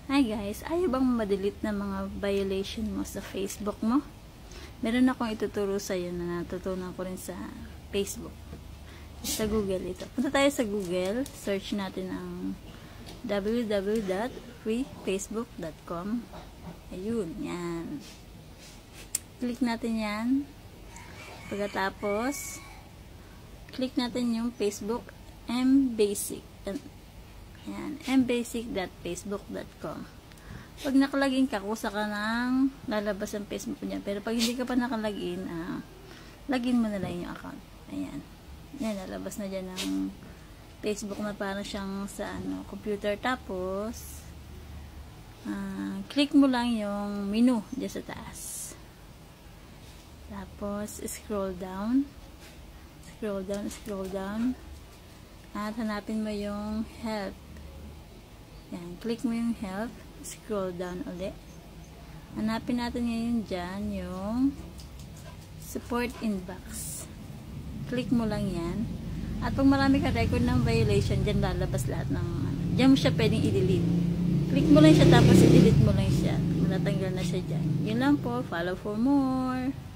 Hi guys, ayaw bang ma-delete na mga violation mo sa Facebook mo? Meron akong ituturo sa iyo na natutunan ko rin sa Facebook. Sa Google ito. Punta tayo sa Google, search natin ang www.freefacebook.com. Ayun, yan. Click natin yan. Pagkatapos, click natin yung Facebook mbasic. Yan, mbasic.facebook.com. Pag nakalagin ka, kusa ka nang lalabas ang Facebook niya. Pero pag hindi ka pa nakalagin, login mo na lang yung account. Ayan. Yan, lalabas na dyan ng Facebook na parang siyang sa computer. Tapos, click mo lang yung menu dyan sa taas. Tapos, scroll down. Scroll down. At hanapin mo yung help. Yan, click mo yung help. Scroll down ulit. Hanapin natin ngayon dyan yung support inbox. Click mo lang yan. At pag marami ka record ng violation, dyan lalabas lahat ng dyan mo siya pwedeng i-delete. Click mo lang siya tapos i-delete mo lang siya. Matatanggal na siya dyan. Yun lang po. Follow for more.